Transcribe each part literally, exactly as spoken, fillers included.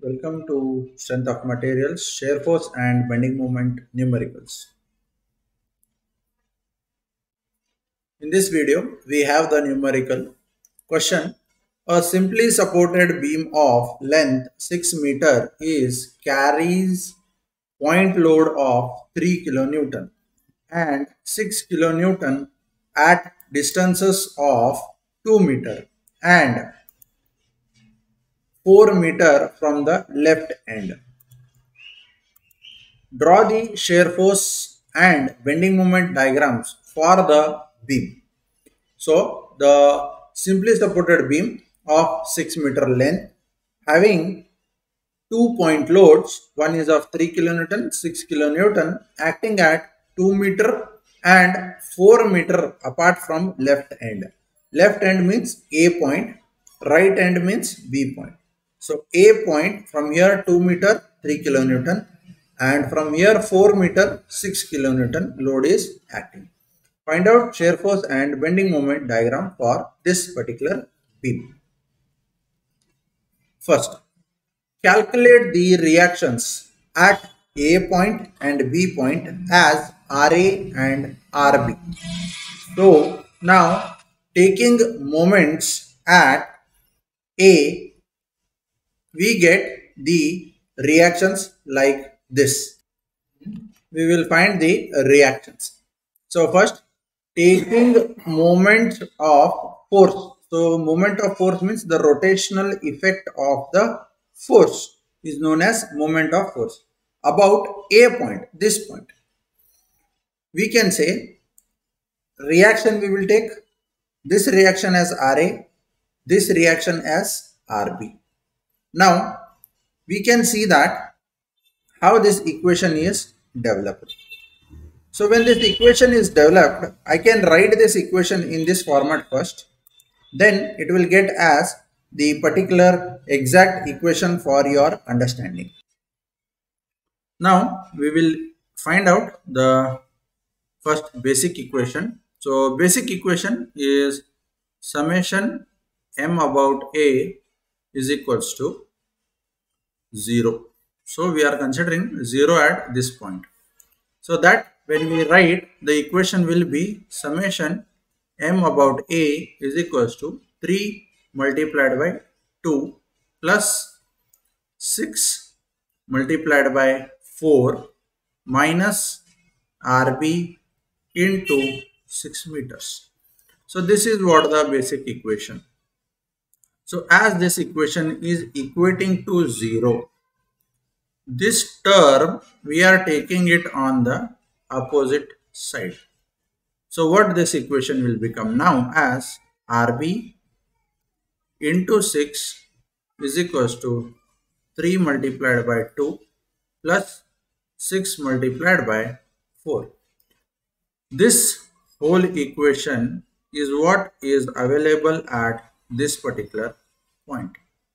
Welcome to Strength of Materials, Shear Force and Bending Moment Numericals. In this video, we have the numerical question. A simply supported beam of length six meter is carries point load of three kilonewton and six kilonewton at distances of two meter and four meter from the left end. Draw the shear force and bending moment diagrams for the beam. So the simply supported beam of six meter length having two point loads, one is of three kilonewton, six kilonewton acting at two meter and four meter apart from left end. Left end means A point, right end means B point. So A point from here two meter three kilonewton and from here four meter six kilonewton load is acting. Find out shear force and bending moment diagram for this particular beam. First, calculate the reactions at A point and B point as R A and R B. So now taking moments at A, we get the reactions like this. We will find the reactions. So first, taking moment of force. So moment of force means the rotational effect of the force is known as moment of force. About A point, this point, we can say reaction we will take this reaction as R A, this reaction as R B. Now we can see that how this equation is developed. So when this equation is developed, I can write this equation in this format first. Then it will get as the particular exact equation for your understanding. Now we will find out the first basic equation. So basic equation is summation m about A is equals to zero. So we are considering zero at this point. So that when we write, the equation will be summation m about A is equals to three multiplied by two plus six multiplied by four minus R B into six meters. So this is what the basic equation. So as this equation is equating to zero, this term we are taking it on the opposite side. So what this equation will become now as R B into six is equals to three multiplied by two plus six multiplied by four. This whole equation is what is available at this particular point.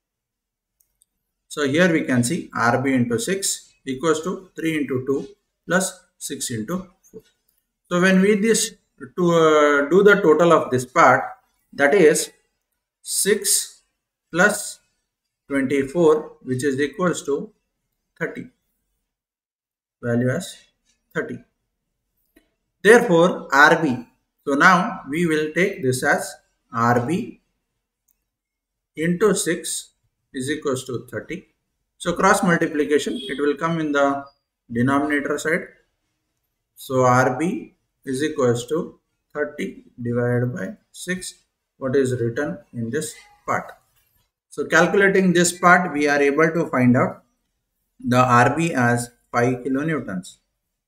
So here we can see R B into six equals to three into two plus six into four. So when we this to uh, do the total of this part, that is six plus twenty-four, which is equals to thirty. Value as thirty. Therefore R B. So now we will take this as R B into six is equals to thirty. So cross multiplication, it will come in the denominator side. So R B is equals to thirty divided by six, what is written in this part. So calculating this part, we are able to find out the R B as five kilonewtons.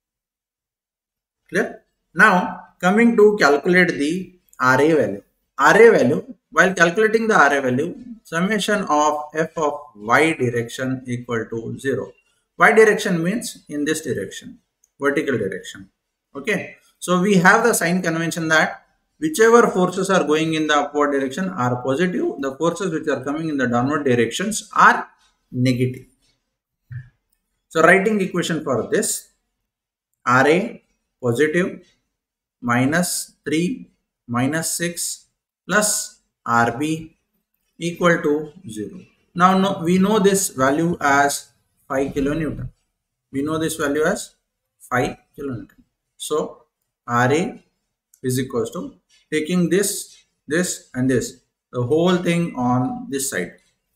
Clear? Now coming to calculate the R A value. R A value, while calculating the R A value, summation of f of y direction equal to zero. Y direction means in this direction, vertical direction. Okay. So we have the sign convention that whichever forces are going in the upward direction are positive, the forces which are coming in the downward directions are negative. So writing equation for this, R A positive minus three minus six plus R B equal to zero. Now no, we know this value as five kilonewton. We know this value as five kilonewton. So Ra is equals to, taking this, this and this, the whole thing on this side,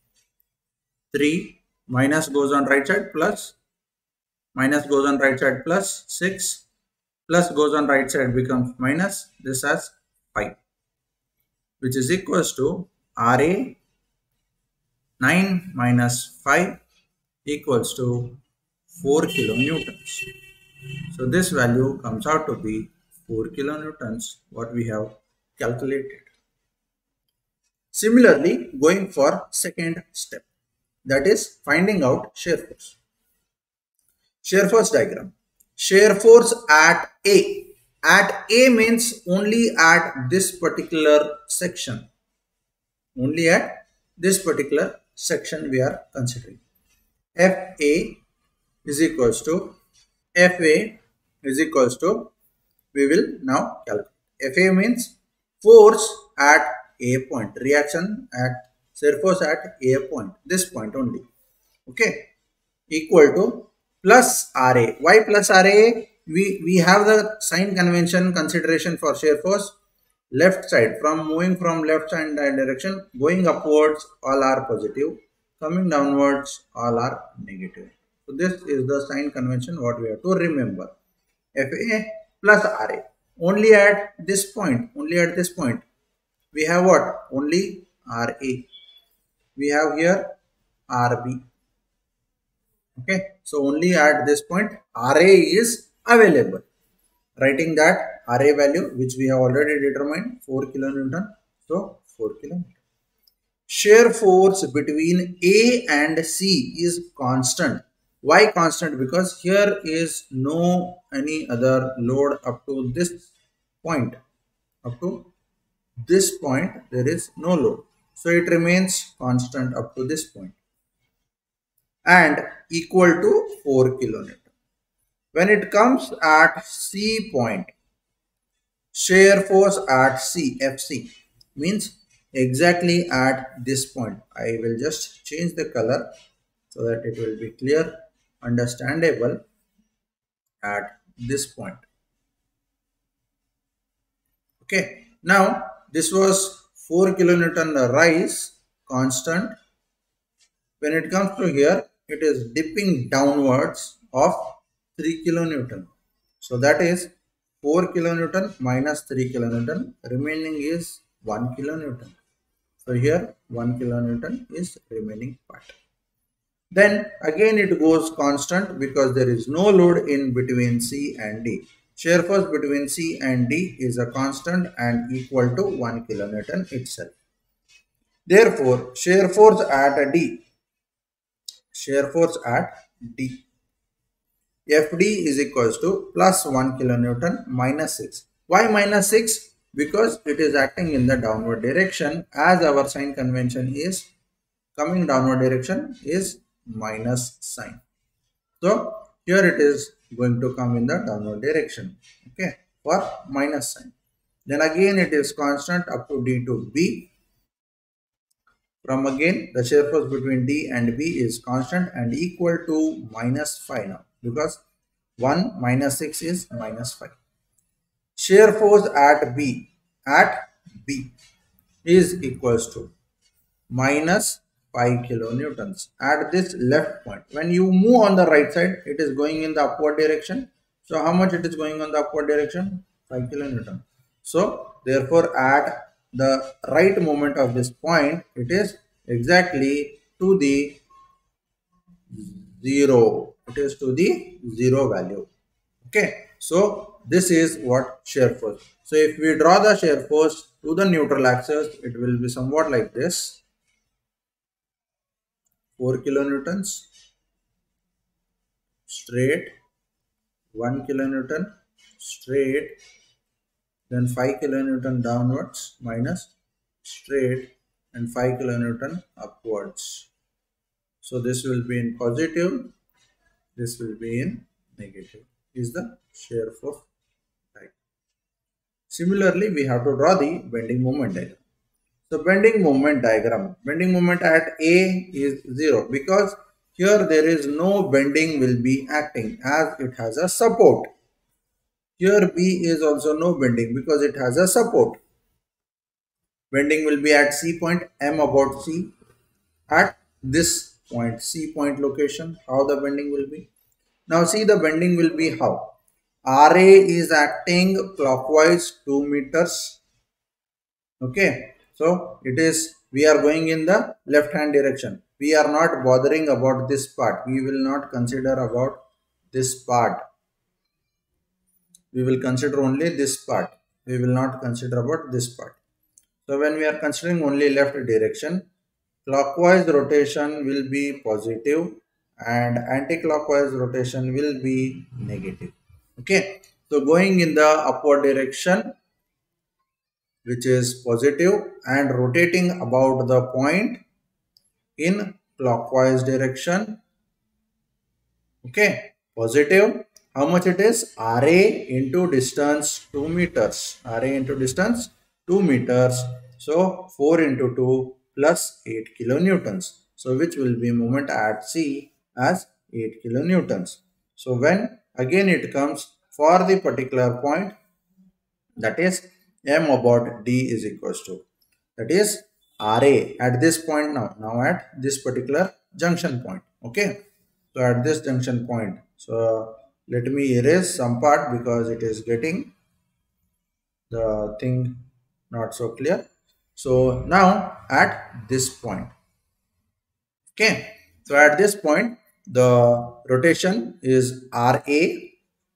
three minus goes on right side, plus minus goes on right side, plus six, plus goes on right side becomes minus, this as five, which is equals to Ra nine minus five equals to four kilonewtons. So this value comes out to be four kilonewtons, what we have calculated. Similarly, going for second step, that is finding out shear force. Shear force diagram. Shear force at A. At A means only at this particular section. Only at this particular section we are considering. F A is equals to, F A is equals to, we will now calculate. F A means force at A point, reaction at, shear force at A point, this point only. Okay, equal to plus R A. Why plus R A? We, we have the sign convention consideration for shear force. Left side, from moving from left side direction, going upwards, all are positive. Coming downwards, all are negative. So this is the sign convention what we have to remember. F A plus R A. Only at this point, only at this point, we have what? Only R A. We have here R B. Okay, so only at this point R A is available. Writing that R A value which we have already determined, four kilonewton. So four kilonewton. Shear force between A and C is constant. Why constant? Because here is no any other load up to this point. Up to this point there is no load. So it remains constant up to this point and equal to four kilonewton. When it comes at C point, shear force at C, F C, means exactly at this point. I will just change the color so that it will be clear, understandable at this point. Okay, now this was four kilonewton rise, constant. When it comes to here, it is dipping downwards of three kilonewton. So that is four kilonewton minus three kilonewton, remaining is one kilonewton. So here one kilonewton is remaining part. Then again it goes constant because there is no load in between C and D. Shear force between C and D is a constant and equal to one kilonewton itself. Therefore, shear force at D, shear force at D, F D is equals to plus one kilonewton minus six. Why minus six? Because it is acting in the downward direction, as our sign convention is coming downward direction is minus sign. So here it is going to come in the downward direction, okay, for minus sign. Then again it is constant up to D to B. From again the shear force between D and B is constant and equal to minus five now, because one minus six is minus five. Shear force at B, at B is equals to minus five kilonewtons at this left point. When you move on the right side, it is going in the upward direction. So how much it is going on the upward direction? five kilonewton. So therefore at the right moment of this point, it is exactly to the zero. It is to the zero value. Okay. So this is what shear force. So if we draw the shear force to the neutral axis, it will be somewhat like this. four kilonewtons straight, one kilonewton straight, then five kilonewton downwards minus straight and five kilonewton upwards. So this will be in positive, this will be in negative, is the shear force type. Similarly, we have to draw the bending moment diagram. So bending moment diagram. Bending moment at A is zero because here there is no bending will be acting as it has a support. Here B is also no bending because it has a support. Bending will be at C point, M about C. At this point, C point location, how the bending will be. Now see the bending will be how. R A is acting clockwise two meters. Okay. So it is, we are going in the left hand direction. We are not bothering about this part. We will not consider about this part. We will consider only this part. We will not consider about this part. So when we are considering only left direction, clockwise rotation will be positive and anti-clockwise rotation will be negative. Okay. So going in the upward direction, which is positive, and rotating about the point in clockwise direction. Okay. Positive. How much it is? R A into distance two meters. R A into distance two meters. So four into two plus eight kilonewtons. So which will be moment at C as eight kilonewtons. So when again it comes for the particular point, that is M about D is equals to, that is R A at this point now, now at this particular junction point. Okay. So at this junction point, so let me erase some part because it is getting the thing not so clear. So now at this point, okay, so at this point the rotation is R A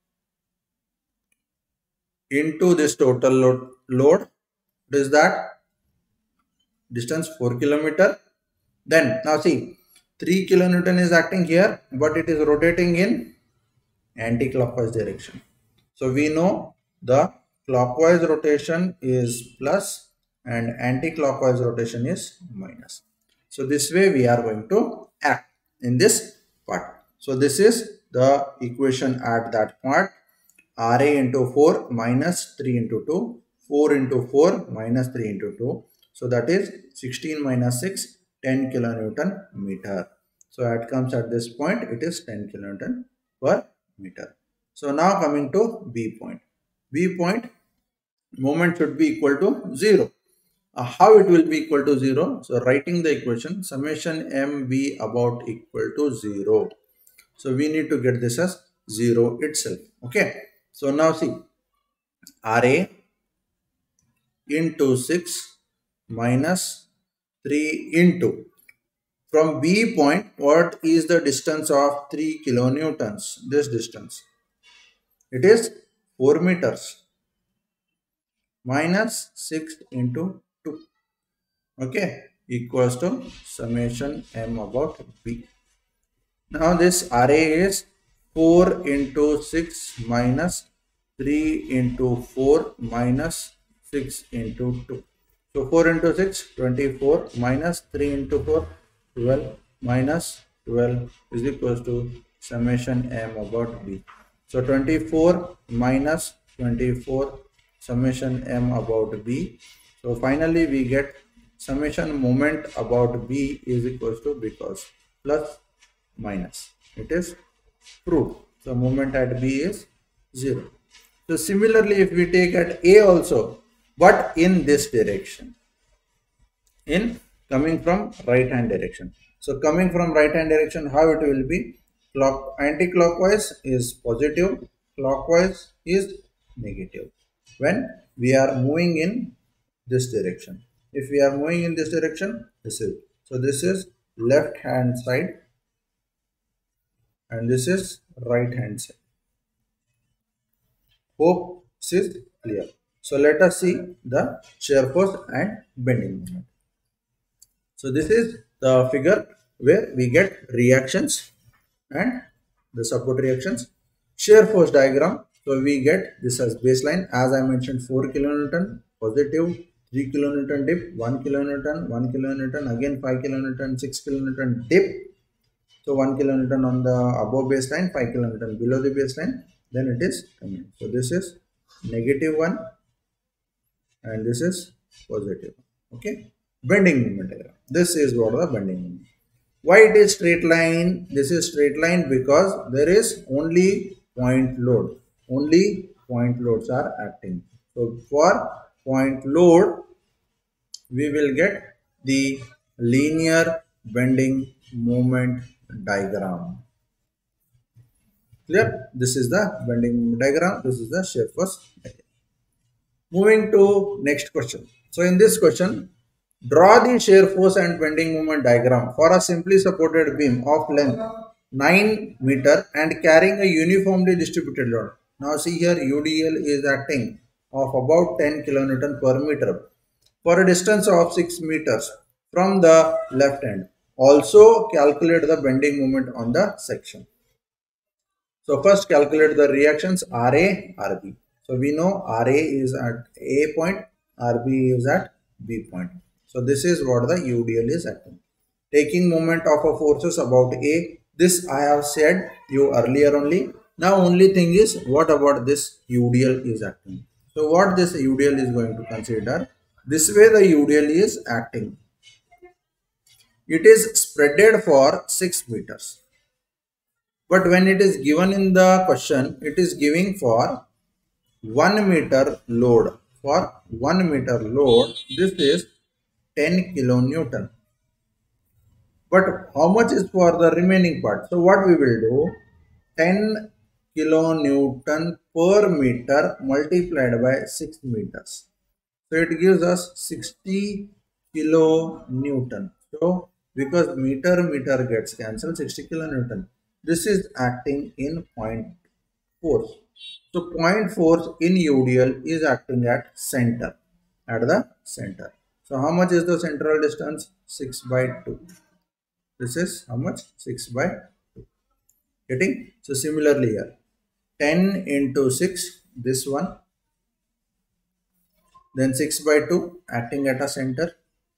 into this total load, load. What is that? Distance four kilometer. Then now see, three kilonewton is acting here, but it is rotating in anti-clockwise direction. So we know the clockwise rotation is plus and anti-clockwise rotation is minus. So this way we are going to act in this part. So this is the equation at that part. R A into four minus three into two, four into four minus three into two. So that is sixteen minus six, ten kilonewton meter. So it comes at this point, it is ten kilonewton per meter. So now coming to B point. B point, moment should be equal to zero. Uh, how it will be equal to zero? So writing the equation, summation M B about equal to zero. So we need to get this as zero itself. Okay. So now see, R A into six minus three into, from B point, what is the distance of three kilonewtons? This distance, it is four meters, minus six into two, okay, equals to summation M about B. Now this R A is four into six minus three into four minus six into two. So four into six, twenty-four, minus three into four, twelve, minus twelve is equals to summation M about B. So twenty-four minus twenty-four, summation M about B. So finally we get summation moment about B is equals to, because plus minus, it is proved. So moment at B is zero. So similarly, if we take at A also, but in this direction, in coming from right hand direction. So coming from right hand direction, how it will be? Clock, anti-clockwise is positive, clockwise is negative when we are moving in this direction. If we are moving in this direction, this is, so this is left hand side and this is right hand side. Hope this is clear. So let us see the shear force and bending moment. So this is the figure where we get reactions and the support reactions. Shear force diagram. So we get this as baseline, as I mentioned, four kilonewton positive, three kilonewton dip, one kilonewton, one kilonewton, again five kilonewton, six kilonewton dip. So one kilonewton on the above baseline, five kilonewton below the baseline, then it is coming. So this is negative one and this is positive. Okay. bending moment diagram. This is what the bending moment. Why it is straight line? This is straight line because there is only point load. Only point loads are acting. So for point load, we will get the linear bending moment diagram. Clear? This is the bending moment diagram. This is the shear force diagram. Moving to next question. So in this question, draw the shear force and bending moment diagram for a simply supported beam of length nine meter and carrying a uniformly distributed load. Now see here, U D L is acting of about ten kilonewton per meter for a distance of six meters from the left end. Also calculate the bending moment on the section. So first calculate the reactions R A, R B. So we know R A is at A point, R B is at B point. So this is what the U D L is acting. Taking moment of a forces about A. This I have said you earlier only. Now only thing is what about this U D L is acting. So what this U D L is going to consider. This way the U D L is acting. It is spreaded for six meters. But when it is given in the question, it is giving for one meter load. For one meter load, this is ten kilonewton. But how much is for the remaining part? So what we will do, ten kilonewton per meter multiplied by six meters. So it gives us sixty kilonewton. So because meter meter gets cancelled, sixty kilonewton. This is acting in point force. So point force in U D L is acting at center, at the center. So how much is the central distance? six by two. This is how much? six by two. Getting? So similarly here, ten into six, this one, then six by two acting at a center,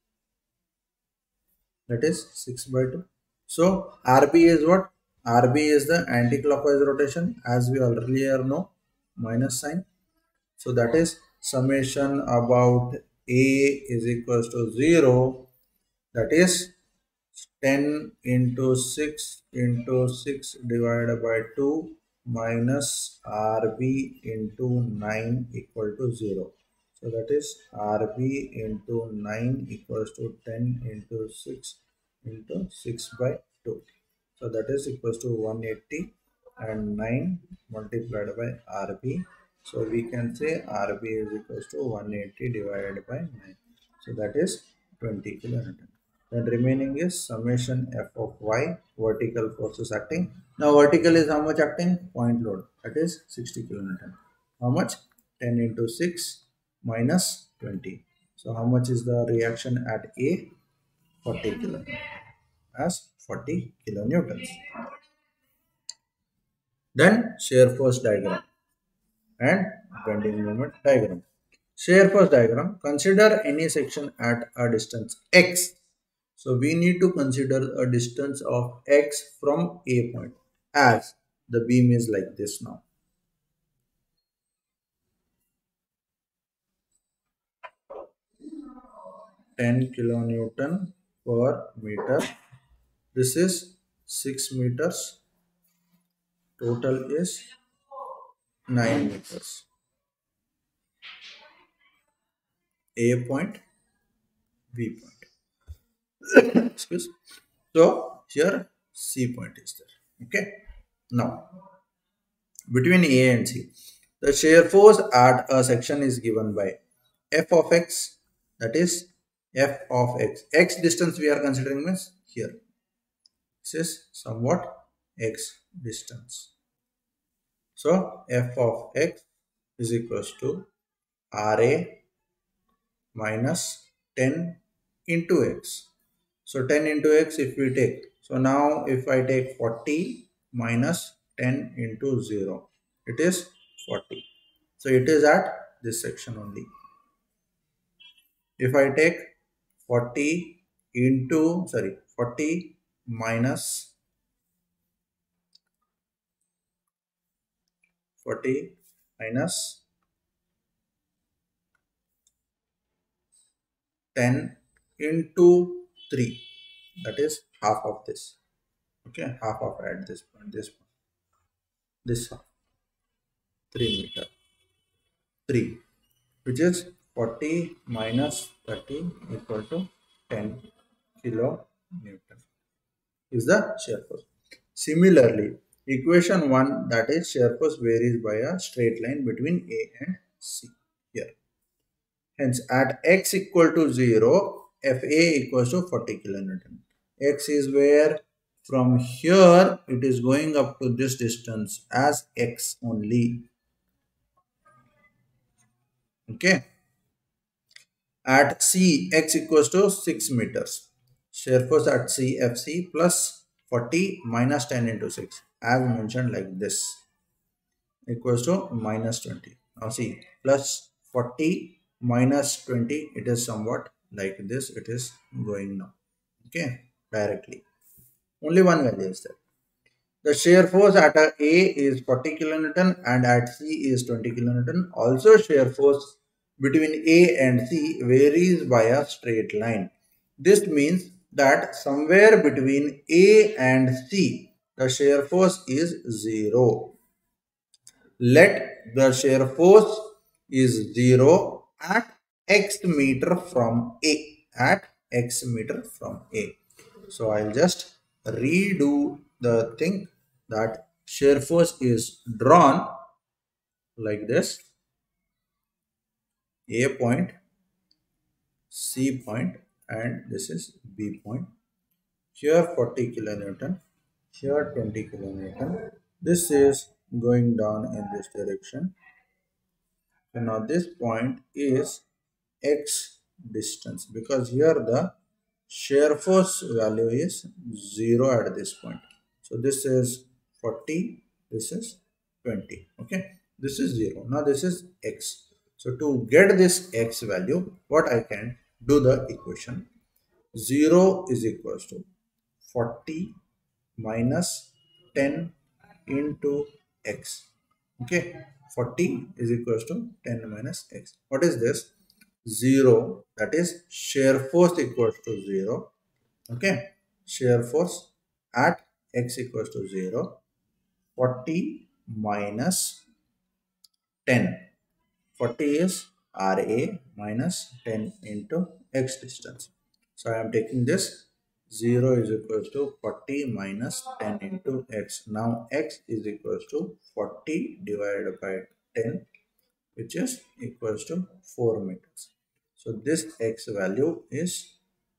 that is six by two. So R B is what? R B is the anti-clockwise rotation, as we earlier know, minus sign. So that is summation about A is equals to zero, that is ten into six into six divided by two minus R B into nine equal to zero. So that is R B into nine equals to ten into six into six by two. So that is equals to one hundred eighty and nine multiplied by R B. So we can say R B is equals to one hundred eighty divided by nine. So that is twenty kilonewton. Then remaining is summation F of Y, vertical forces acting. Now vertical is how much acting? Point load, that is sixty kilonewton. How much? ten into six minus twenty. So how much is the reaction at A? forty kilonewton, as forty kilonewtons. Then shear force diagram and bending moment diagram. Shear force diagram, consider any section at a distance x. So we need to consider a distance of x from A point, as the beam is like this now. ten kilonewton per meter. This is six meters. Total is nine meters. A point, B point. Excuse. So here C point is there. Okay. Now between A and C, the shear force at a section is given by f of x, that is f of x. X distance we are considering means here. This is somewhat x distance. So f of x is equals to Ra minus ten into x. So ten into x if we take. So now if I take forty minus ten into zero, it is forty. So it is at this section only. If I take forty into, sorry, forty minus forty minus ten into three, that is half of this. Okay, half of at this point, this point, this half, three meter, three, which is forty minus thirty equal to ten kilo newton is the shear force. Similarly, equation one, that is shear force varies by a straight line between A and C here. Hence, at x equal to zero, F A equals to forty kilonewton. X is where from here it is going up to this distance as x only. Okay. At C, x equals to six meters. Shear force at C, F C plus forty minus ten into six, as mentioned like this, equals to minus twenty. Now see, plus forty minus twenty, it is somewhat like this, it is going now. Okay, directly. Only one value is there. The shear force at a A is forty kilonewton and at C is twenty kilonewton. Also, shear force between A and C varies by a straight line. This means that somewhere between A and C, the shear force is zero. Let the shear force is zero at x meter from A. At x meter from A. So I'll just redo the thing, that shear force is drawn like this: A point, C point, and this is B point. Here forty kilonewton, here twenty kilonewton. This is going down in this direction. So now this point is x distance, because here the shear force value is zero at this point. So this is forty, this is twenty. Okay, this is zero. Now this is x. So to get this x value, what I can do the equation: zero is equals to forty minus ten into x. Okay, forty is equals to ten minus x. What is this? zero, that is shear force equals to zero. Okay, shear force at x equals to zero. forty minus ten. forty is R A minus ten into x distance. So I am taking this: zero is equals to forty minus ten into x. Now x is equals to forty divided by ten, which is equals to four meters. So this x value is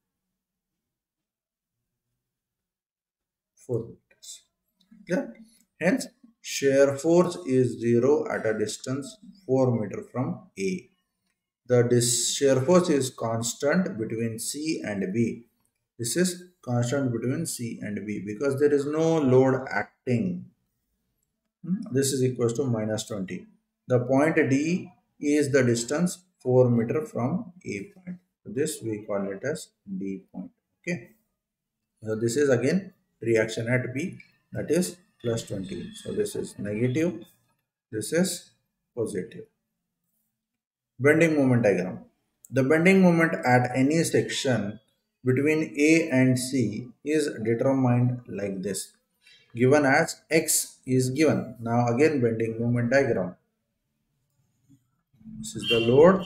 four meters. Clear? Hence, shear force is zero at a distance four meter from A. The shear force is constant between C and B. This is constant between C and B because there is no load acting. This is equals to minus twenty. The point D is the distance four meter from A point. So this we call it as D point. Okay. So this is again reaction at B, that is plus twenty. So this is negative. This is positive. Bending moment diagram. The bending moment at any section between A and C is determined like this, given as x is given. Now again bending moment diagram. This is the load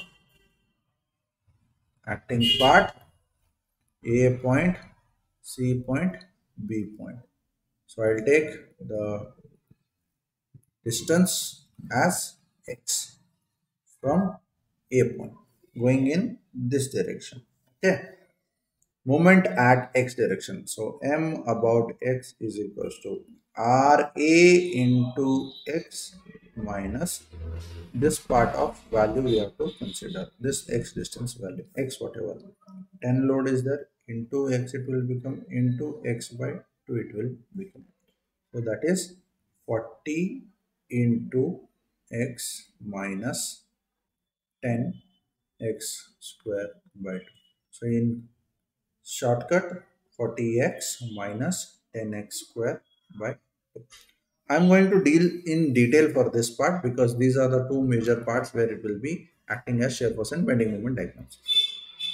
acting part, A point, C point, B point. So I'll take the distance as x from A point going in this direction. Okay. Moment at x direction. So m about x is equals to R A into x minus this part of value we have to consider, this x distance value, x whatever. ten load is there, into x it will become, into x by two it will become. So that is forty into x minus ten x square by two. So in shortcut, forty x minus ten x square by two. I am going to deal in detail for this part because these are the two major parts where it will be acting as shear force and bending moment diagrams.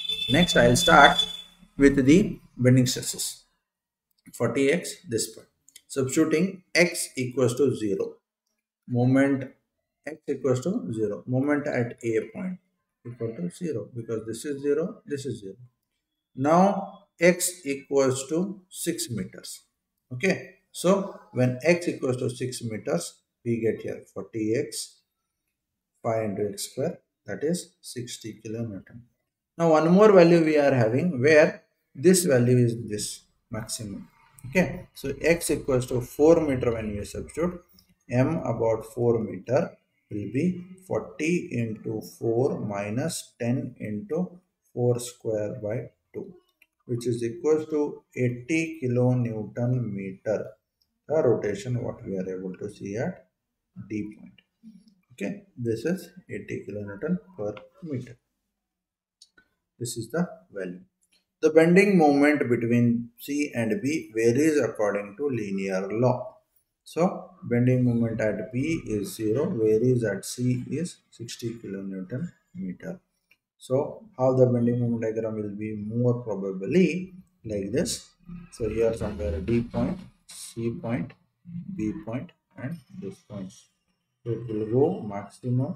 Next, I'll start with the bending stresses. forty x this part. Substituting x equals to zero. Moment x equals to zero. Moment at A point equal to zero because this is zero, this is zero. Now x equals to six meters. Okay. So when x equals to six meters, we get here forty x five into x square, that is sixty kilonewton. Now one more value we are having where this value is this maximum. Okay, so x equals to four meter when we substitute, m about four meter will be forty into four minus ten into four square by two, which is equals to eighty kilonewton meter, the rotation what we are able to see at D point. Okay, this is eighty kilonewton per meter. This is the value. The bending moment between C and B varies according to linear law. So, bending moment at B is zero, varies at C is sixty kilonewton meter. So, how the bending moment diagram will be more probably like this. So, here somewhere D point, C point, B point and this point. So, it will go maximum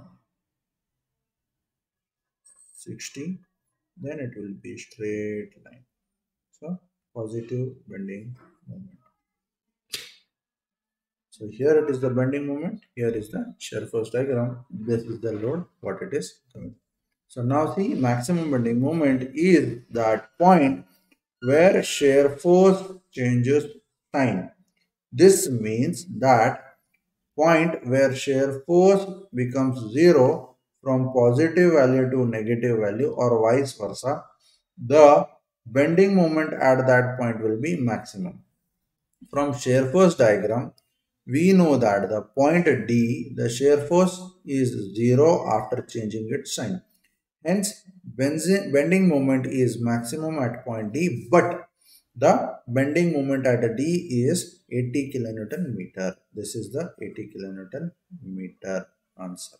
sixty, then it will be straight line. So positive bending moment. So here it is the bending moment, here is the shear force diagram, this is the load, what it is coming. So now see, maximum bending moment is that point where shear force changes sign. This means that point where shear force becomes zero from positive value to negative value or vice versa, the bending moment at that point will be maximum. From shear force diagram, we know that the point D, the shear force is zero after changing its sign. Hence, bending moment is maximum at point D, but the bending moment at D is eighty kilonewton meter. This is the eighty kilonewton meter answer.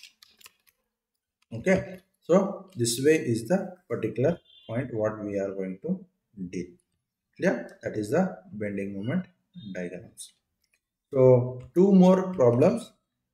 Okay, so this way is the particular point what we are going to deal. Clear? That is the bending moment diagrams. So two more problems.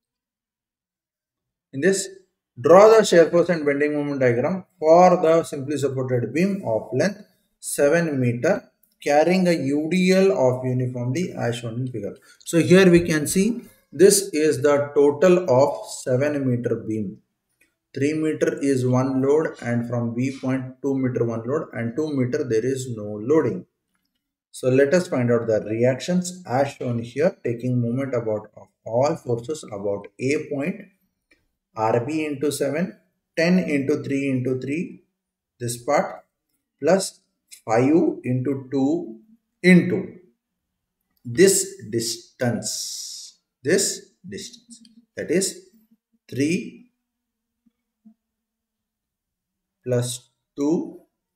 In this, draw the shear force and bending moment diagram for the simply supported beam of length seven meter carrying a U D L of uniformly as shown in figure. So here we can see this is the total of seven meter beam. three meter is one load and from B point two meter one load and two meter there is no loading. So let us find out the reactions as shown here, taking moment about of all forces about A point, R B into seven, ten into three into three, this part plus five into two into this distance, this distance, that is three plus two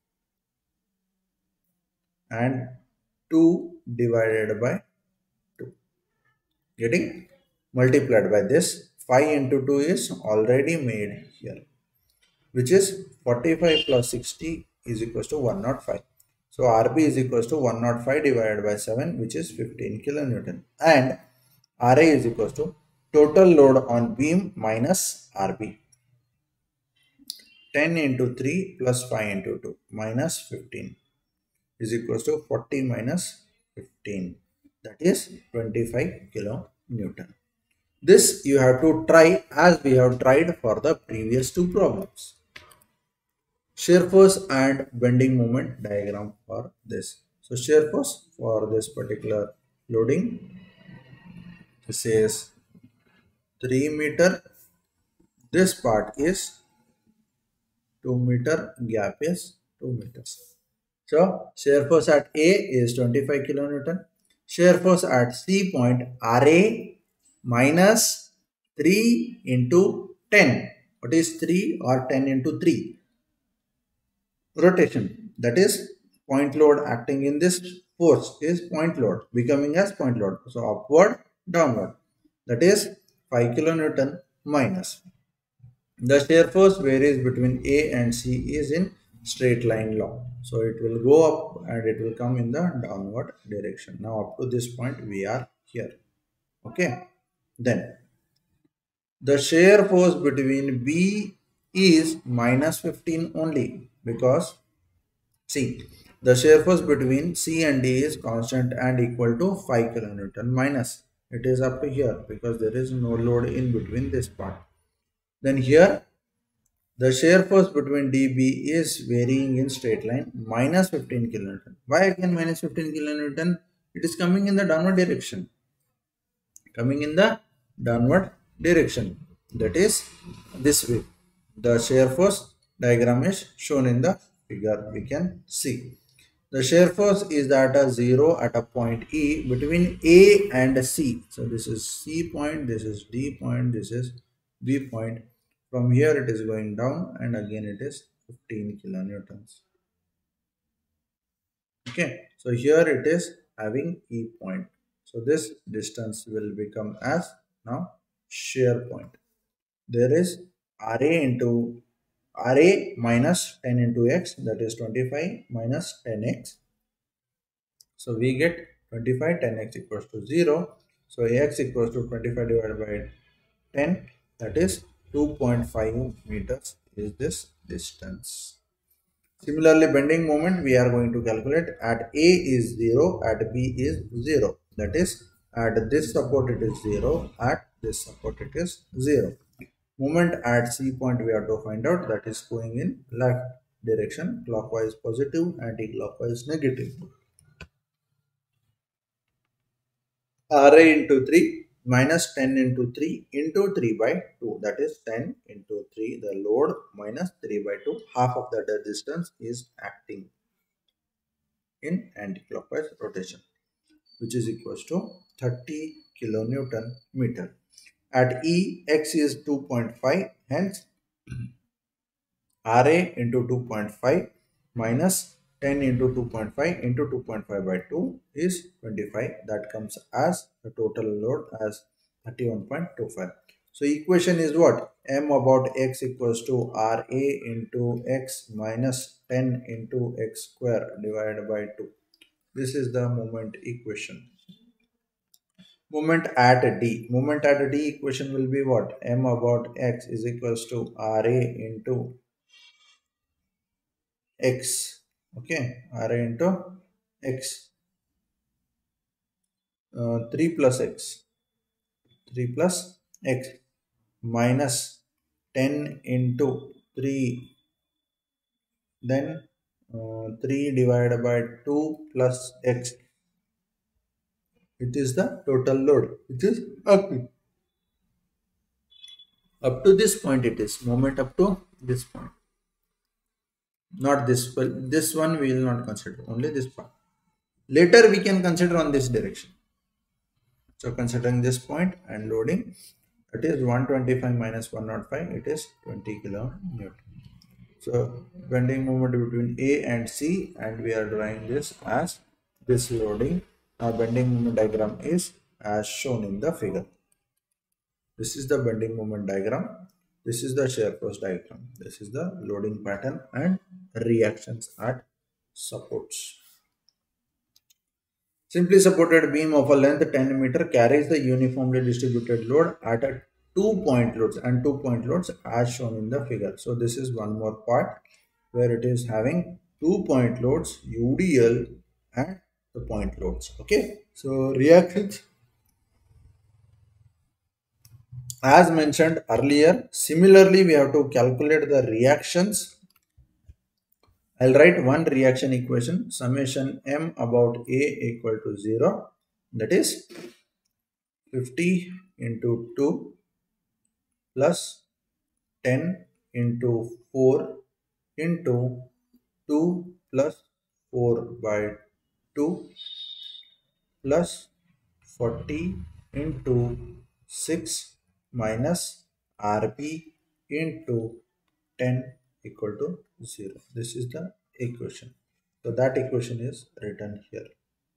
and two divided by two, getting multiplied by this. Five into two is already made here, which is forty-five plus sixty is equals to one hundred five. So R B is equals to one hundred five divided by seven, which is fifteen kilonewton, and R A is equals to total load on beam minus R B. ten into three plus five into two minus fifteen is equals to forty minus fifteen, that is twenty-five kilonewton. This you have to try as we have tried for the previous two problems. Shear force and bending moment diagram for this. So shear force for this particular loading, this is three meter, this part is two meter, gap is two meters. So shear force at A is twenty-five kilonewton. Shear force at C point R A minus three into ten. What is three or ten into three? Rotation. That is point load acting in this force is point load becoming as point load. So upward, downward. That is five kilonewton minus. The shear force varies between A and C is in straight line law. So it will go up and it will come in the downward direction. Now up to this point we are here. Okay. Then the shear force between B is minus fifteen only, because see, the shear force between C and D is constant and equal to five kilonewton minus. It is up to here because there is no load in between this part. Then here the shear force between D B is varying in straight line minus fifteen kilonewton. Why again minus fifteen kilonewton? It is coming in the downward direction. Coming in the downward direction. That is this way. The shear force diagram is shown in the figure. We can see. The shear force is at a zero at a point E between A and C. So this is C point, this is D point, this is B point. From here it is going down and again it is fifteen kilonewtons. Okay, so here it is having E point. So this distance will become as now shear point. There is R A into R A minus ten into x, that is twenty-five minus ten x. So we get twenty-five, ten x equals to zero. So x equals to twenty-five divided by ten, that is two point five meters is this distance. Similarly, bending moment we are going to calculate. At A is zero, at B is zero. That is, at this support it is zero, at this support it is zero. Moment at C point we have to find out, that is going in left direction, clockwise positive, anti-clockwise negative. R A into three minus ten into three into three by two, that is ten into three, the load minus three by two, half of the distance is acting in anti-clockwise rotation, which is equals to thirty kilonewton meter. At E, x is two point five, hence R A into two point five minus ten into two point five into two point five by two is twenty-five. That comes as the total load as thirty-one point two five. So equation is what? M about x equals to R A into x minus ten into x square divided by two. This is the moment equation. Moment at D. Moment at D equation will be what? M about x is equals to R A into x. Okay, R A into x. Uh, three plus x. three plus x minus ten into three. Then uh, three divided by two plus x. It is the total load, which is up to, up to this point. It is moment up to this point. Not this, well, this one we will not consider, only this part. Later we can consider on this direction. So considering this point and loading, it is one twenty-five minus one oh five, it is twenty kilonewton. So bending moment between A and C, and we are drawing this as this loading. Our bending moment diagram is as shown in the figure. This is the bending moment diagram. This is the shear force diagram. This is the loading pattern and reactions at supports. Simply supported beam of a length ten meter carries the uniformly distributed load at a two point loads and two point loads as shown in the figure. So this is one more part where it is having two point loads, U D L and the point loads. Okay, so reactions as mentioned earlier. Similarly, we have to calculate the reactions. I'll write one reaction equation, summation M about A equal to zero, that is fifty into two plus ten into four into two plus four by two plus forty into six minus R P into ten equal to zero. This is the equation. So that equation is written here.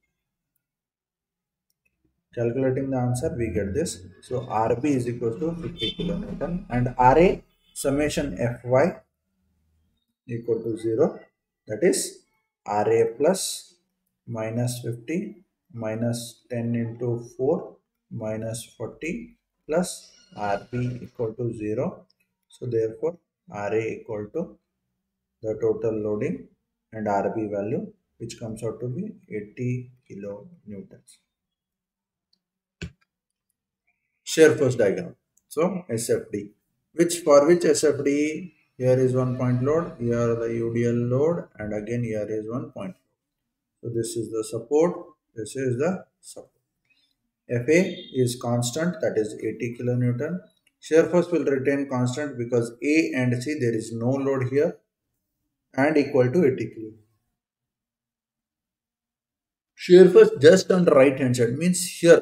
Calculating the answer, we get this. So R P is equal to fifty kilonewton and R A summation F Y equal to zero. That is R A plus minus fifty minus ten into four minus forty plus R B equal to zero. So therefore R A equal to the total loading and R B value, which comes out to be eighty kilonewtons. Shear force diagram. So S F D, which for which S F D, here is one point load, here the U D L load, and again here is one point. So this is the support, this is the support. F A is constant, that is eighty kilonewton. Shear force will retain constant because A and C there is no load here and equal to eighty kilonewton. Shear force just on the right hand side means here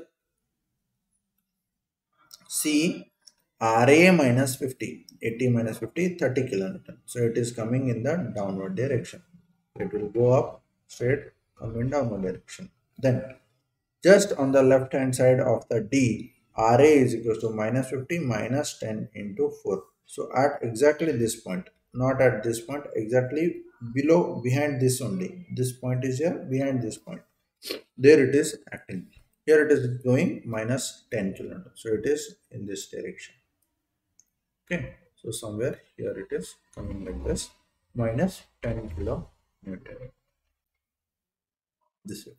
C R A minus fifty, eighty minus fifty, thirty kilonewton. So it is coming in the downward direction. It will go up straight, come in downward direction. Then just on the left hand side of the D, R A is equals to minus fifty minus ten into four. So at exactly this point, not at this point, exactly below, behind this only. This point is here, behind this point. There it is acting. Here it is going minus ten kilonewton. So it is in this direction. Okay. So somewhere here it is coming like this, minus ten kilonewton. This way.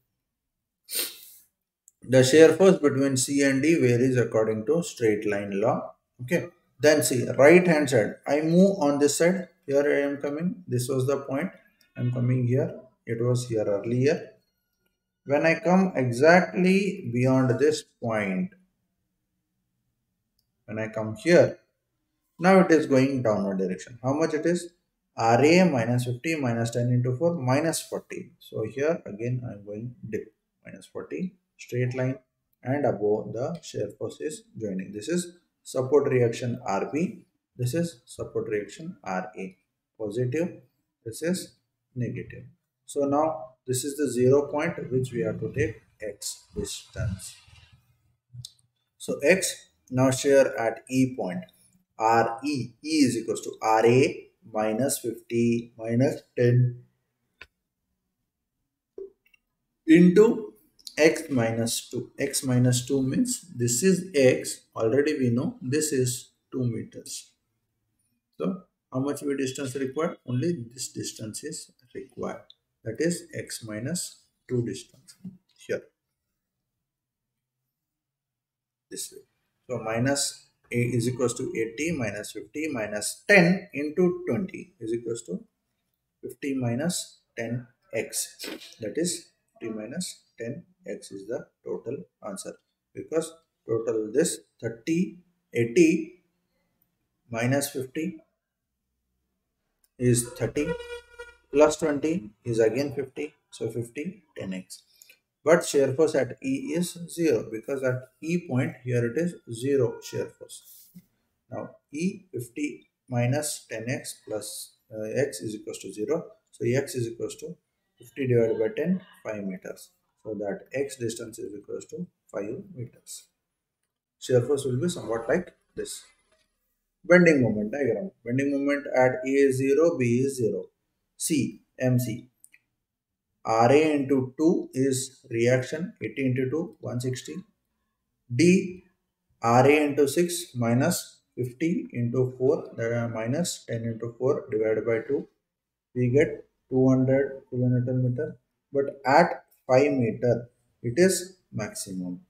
The shear force between C and D varies according to straight line law. Okay. Then see, right hand side, I move on this side. Here I am coming. This was the point. I am coming here. It was here earlier. When I come exactly beyond this point, when I come here, now it is going downward direction. How much it is? R A minus fifty minus ten into four minus forty. So here again I am going dip, minus forty, straight line, and above the shear force is joining. This is support reaction R B. This is support reaction R A. Positive. This is negative. So now this is the zero point which we have to take x distance. So x now shear at E point. R E, E is equals to R A minus fifty minus ten into x minus two. X minus two means this is x, already we know this is two meters. So how much we distance required? Only this distance is required. That is x minus two distance here. This way. So minus A is equals to eighty minus fifty minus ten into twenty is equals to fifty minus ten x. That is fifty minus ten x is the total answer, because total this thirty, eighty minus fifty is thirty plus twenty is again fifty. So fifty, ten x. But shear force at E is zero, because at E point here it is zero shear force. Now E fifty minus ten x plus uh, x is equals to zero. So x is equals to fifty divided by ten, five meters. So that x distance is equals to five meters. Shear force will be somewhat like this. Bending moment diagram. Bending moment at A is zero, B is zero. C, M C. R A into two is reaction, eighty into two, one hundred sixty. D, R A into six minus fifty into four, uh, minus ten into four divided by two. We get two hundred kilonewton meter. But at five meter, it is maximum.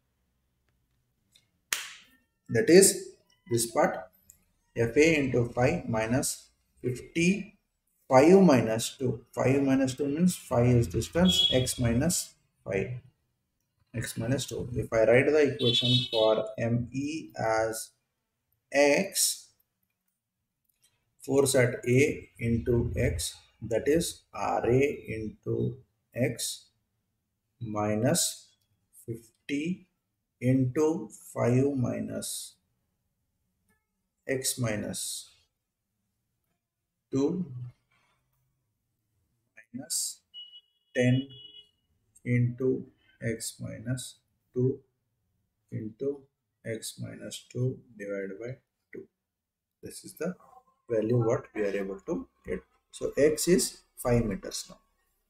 That is this part. F A into five minus fifty. five minus two. five minus two means five is distance, x minus five. X minus two. If I write the equation for M E as x, force at A into x, that is R A into x minus fifty into five minus x minus two minus ten into x minus two into x minus two divided by two. This is the value what we are able to get. So x is five meters now.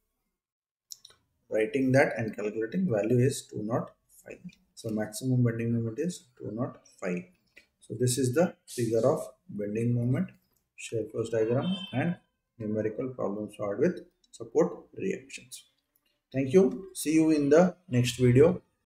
Writing that and calculating value is two hundred five. So maximum bending moment is two hundred five. So this is the figure of bending moment, shear force diagram, and numerical problem solved with support reactions. Thank you. See you in the next video.